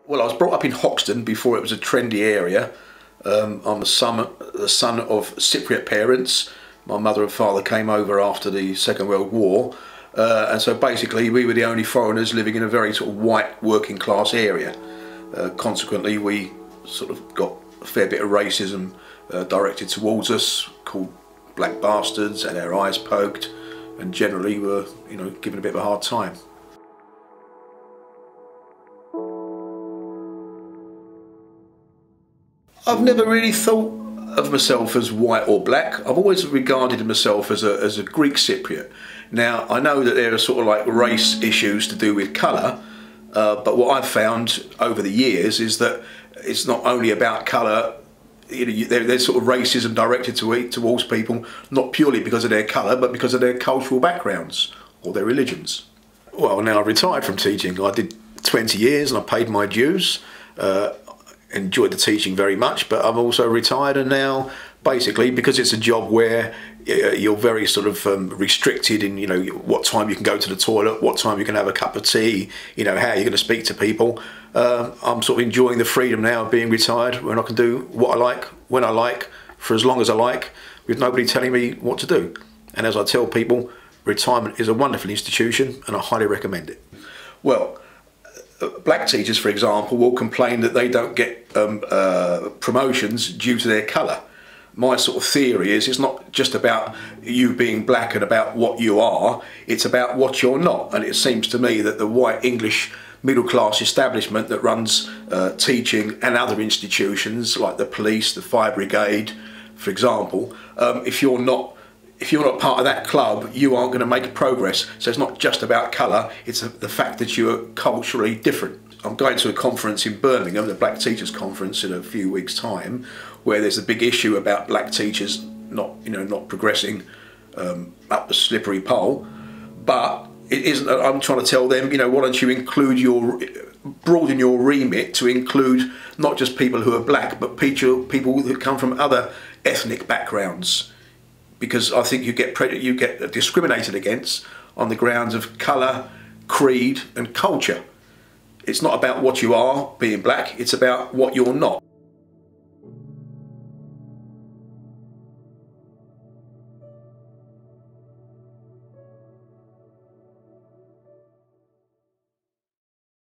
Well, I was brought up in Hoxton before it was a trendy area. I'm the son of Cypriot parents. My mother and father came over after the Second World War, and so basically we were the only foreigners living in a very sort of white working class area. Consequently, we sort of got a fair bit of racism directed towards us, called black bastards, had our eyes poked, and generally were, given a bit of a hard time. I've never really thought of myself as white or black. I've always regarded myself as a Greek Cypriot. Now, I know that there are sort of like race issues to do with colour, but what I've found over the years is that it's not only about colour. There's sort of racism directed towards people, not purely because of their colour, but because of their cultural backgrounds or their religions. Well, now I've retired from teaching. I did 20 years and I paid my dues. Enjoyed the teaching very much, but I'm also retired, and now basically because it's a job where you're very sort of restricted in what time you can go to the toilet, what time you can have a cup of tea, how you're going to speak to people. I'm sort of enjoying the freedom now of being retired, when I can do what I like, when I like, for as long as I like, with nobody telling me what to do. And as I tell people, retirement is a wonderful institution and I highly recommend it. Well, black teachers, for example, will complain that they don't get promotions due to their colour. My sort of theory is it's not just about you being black and about what you are, it's about what you're not. And it seems to me that the white English middle class establishment that runs teaching and other institutions like the police, the fire brigade, for example, if you're not part of that club, you aren't going to make progress. So it's not just about colour, it's the fact that you're culturally different. I'm going to a conference in Birmingham, the Black Teachers Conference, in a few weeks' time, where there's a big issue about black teachers not progressing up the slippery pole. But it isn't. I'm trying to tell them, why don't you broaden your remit to include not just people who are black, but people who come from other ethnic backgrounds. Because I think you get discriminated against on the grounds of colour, creed and culture. It's not about what you are, being black, it's about what you're not.